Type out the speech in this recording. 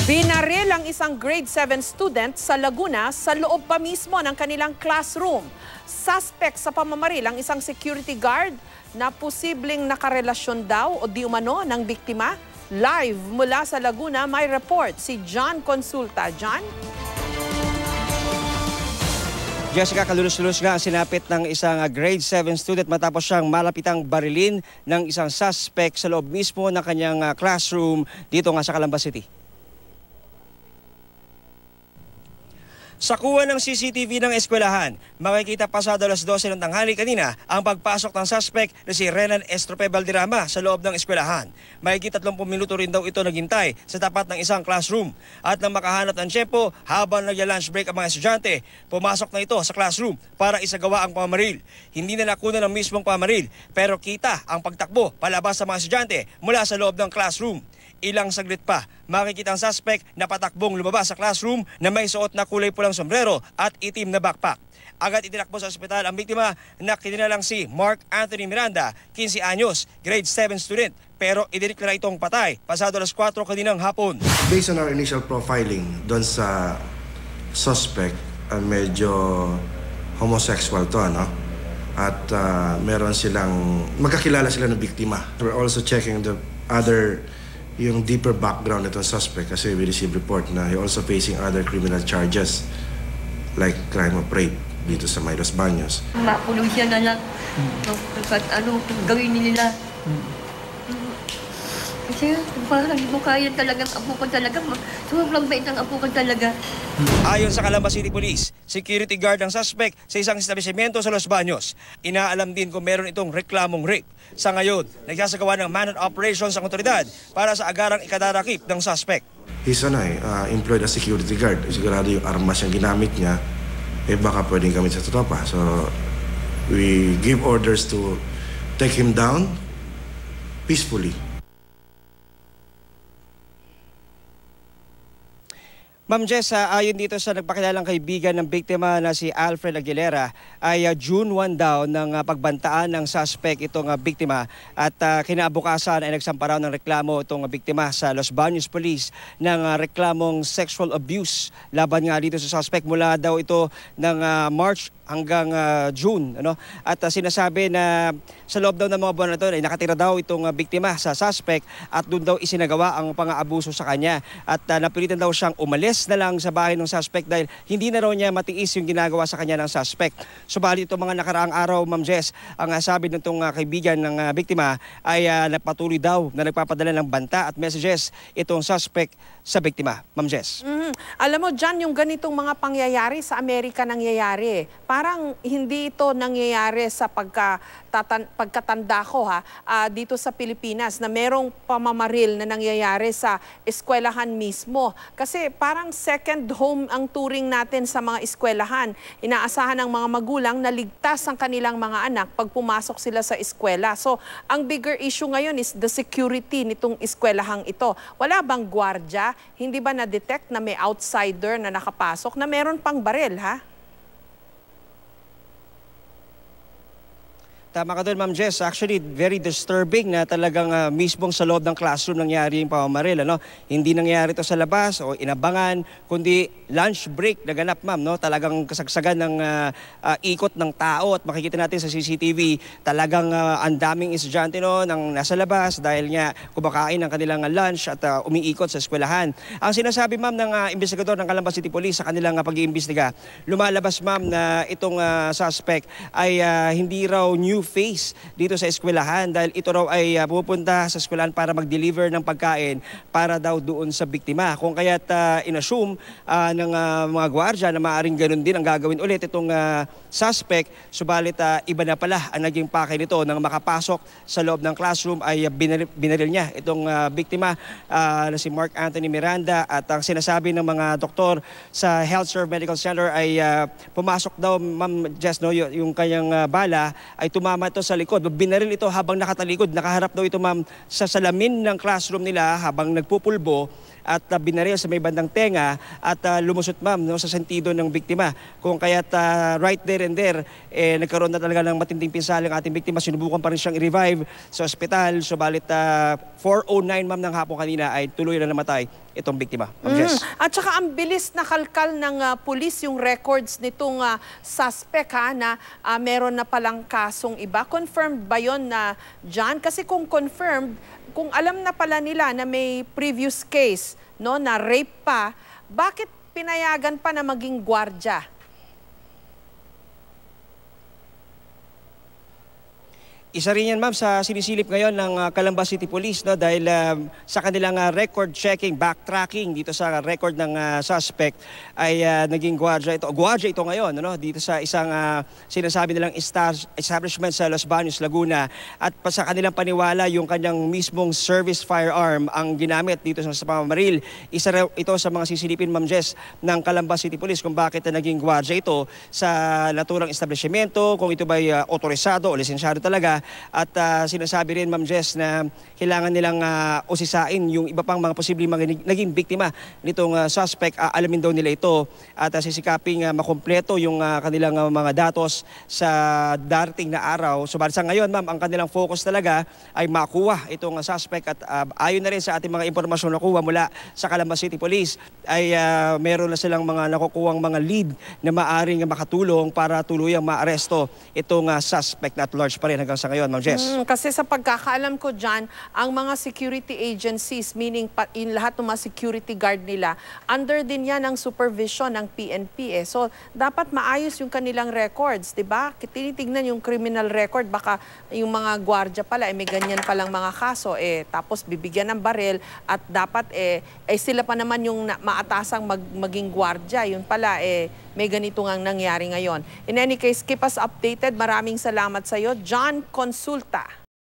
Binaril ang isang grade 7 student sa Laguna sa loob pa mismo ng kanilang classroom. Suspect sa pamamaril ang isang security guard na posibleng nakarelasyon daw o di umano ng biktima. Live mula sa Laguna may report si John Consulta. John? Jessica, kalulus-lulus nga ang sinapit ng isang grade 7 student matapos siyang malapitang barilin ng isang suspect sa loob mismo ng kanyang classroom dito nga sa Calamba City. Sa kuha ng CCTV ng eskwelahan, makikita pasado alas 12 ng tanghali kanina ang pagpasok ng suspect na si Renan Estrope Valderrama sa loob ng eskwelahan. Mahigit 30 minuto rin daw ito naghintay sa tapat ng isang classroom. At nang makahanap ng tiyempo habang nagla-lunch break ang mga estudyante, pumasok na ito sa classroom para isagawa ang pamaril. Hindi na nakuna ng mismong pamaril pero kita ang pagtakbo palabas sa mga estudyante mula sa loob ng classroom. Ilang saglit pa, makikita ang suspect na patakbong lumabas sa classroom na may suot na kulay pulang sombrero at itim na backpack. Agad itinakbo sa ospital ang biktima na kinilalang si Mark Anthony Miranda, 15 anyos, grade 7 student. Pero idineklara itong patay pasado alas 4 kaninang hapon. Based on our initial profiling doon sa suspect, medyo homosexual to, ano? At meron silang, magkakilala sila ng biktima. We're also checking the other yung deeper background nitong suspect kasi we received report na he also facing other criminal charges like crime of rape dito sa Los Baños. Makulong siya na lang. Ano gawin nila. Kasi parang hindi mo kaya talagang apukan talaga. Sobrang bait ang apukan talaga. Ayon sa Calamba City Police, security guard ang suspect sa isang establishmento sa Los Baños. Inaalam din kung meron itong reklamong rape. Sa ngayon, nagsasagawa ng man operations ang otoridad para sa agarang ikadarakip ng suspect. He's employed as security guard. Sigurado yung armas yung ginamit niya, baka pwedeng gamit sa tropa. So, we give orders to take him down peacefully. Ma'am Jess, ayon dito sa nagpakilalang kaibigan ng biktima na si Alfred Aguilera, ay June 1 daw ng pagbantaan ng suspect itong biktima at kinabukasan ay nagsampa raw ng reklamo itong biktima sa Los Baños Police ng reklamong sexual abuse laban nga dito sa suspect mula daw ito ng March hanggang June. Ano? At sinasabi na sa loob daw ng mga buwan na ito ay nakatira daw itong biktima sa suspect at doon daw isinagawa ang pang-aabuso sa kanya. At napilitan daw siyang umalis na lang sa bahay ng suspect dahil hindi na raw niya matiis yung ginagawa sa kanya ng suspect. Subalit itong mga nakaraang araw, Ma'am Jess, ang sabi ng kaibigan ng biktima ay napatuloy daw na nagpapadala ng banta at messages itong suspect sa biktima. Ma'am Jess. Alam mo, John, yung ganitong mga pangyayari sa Amerika nangyayari. Parang hindi ito nangyayari sa pagkatanda ko dito sa Pilipinas na merong pamamaril na nangyayari sa eskwelahan mismo. Kasi parang second home ang turing natin sa mga eskwelahan. Inaasahan ng mga magulang na ligtas ang kanilang mga anak pag pumasok sila sa eskwela. So, ang bigger issue ngayon is the security nitong eskwelahang ito. Wala bang gwardya? Hindi ba na-detect na may outsider na nakapasok na meron pang baril, ha? Tama ka doon, Ma'am Jess. Actually, very disturbing na talagang mismong sa loob ng classroom nangyari yung pamamaril. Ano? Hindi nangyari ito sa labas o inabangan, kundi lunch break naganap, ma'am. No? Talagang kasagsagan ng ikot ng tao at makikita natin sa CCTV, talagang ang daming estudyante nang nasa labas dahil nga kumakain ng kanilang lunch at umiikot sa eskwelahan. Ang sinasabi, ma'am, ng investigador ng Calamba City Police sa kanilang pag-iimbestiga, lumalabas, ma'am, na itong suspect ay hindi raw new face dito sa eskwelahan dahil ito raw ay pupunta sa eskwelahan para mag-deliver ng pagkain para daw doon sa biktima. Kung kaya't inassume ng mga gwardya na maaaring ganun din ang gagawin ulit itong suspect, subalit iba na pala ang naging pake nito nang makapasok sa loob ng classroom ay binaril niya itong biktima na si Mark Anthony Miranda at ang sinasabi ng mga doktor sa Health Serve Medical Center ay pumasok daw, Ma'am Jess, no, yung kanyang bala ay tumama ito sa likod. Binaril ito habang nakatalikod. Nakaharap daw ito, ma'am, sa salamin ng classroom nila habang nagpupulbo at binaril sa may bandang tenga at lumusot, ma'am, no, sa sentido ng biktima. Kung kaya't right there and there, nagkaroon na talaga ng matinding pinsala ang ating biktima. Sinubukan pa rin siyang i-revive sa ospital. Subalit 4:09, ma'am, ng hapon kanina ay tuloy na namatay itong biktima. Jess. At saka ang bilis na kalkal ng pulis yung records nitong suspect na meron na palang kasong iba. Confirmed ba yun na John? Kasi kung confirmed, kung alam na pala nila na may previous case no, na rape pa, bakit pinayagan pa na maging gwardya? Isa rin yan, ma'am, sa sinisilip ngayon ng Calamba City Police, no, dahil sa kanilang record checking, backtracking dito sa record ng suspect ay naging gwardya ito ngayon, no, dito sa isang sinasabi nilang establishment sa Los Baños, Laguna, at sa kanilang paniwala yung kanyang mismong service firearm ang ginamit dito sa pamamaril. Isa ito sa mga sisilipin, ma'am Jess, ng Calamba City Police kung bakit naging gwardya ito sa naturang establishmento, kung ito ba'y otorisado o lisensyado talaga. At sinasabi rin, ma'am Jess, na kailangan nilang usisain yung iba pang mga posibleng naging biktima nitong suspect. Alamin daw nila ito at sisikaping makumpleto yung kanilang mga datos sa darating na araw. Subalit sa ngayon, ma'am, ang kanilang focus talaga ay makuha itong suspect at ayon na rin sa ating mga impormasyon na nakuha mula sa Calamba City Police ay meron na silang mga nakukuhang mga lead na maaring makatulong para tuluyang maaresto itong suspect na at large pa rin hanggang sa ngayon, ma'am Jess. Kasi sa pagkakaalam ko dyan, ang mga security agencies, meaning in lahat ng mga security guard nila, under din yan ang supervision ng PNP. So, dapat maayos yung kanilang records, di ba? Tinitignan yung criminal record, baka yung mga gwardya pala, may ganyan palang mga kaso, tapos bibigyan ng baril at dapat sila pa naman yung maatasang maging gwardya. Yun pala, may ganito ngang nangyari ngayon. In any case, keep us updated. Maraming salamat sa iyo, John Consulta.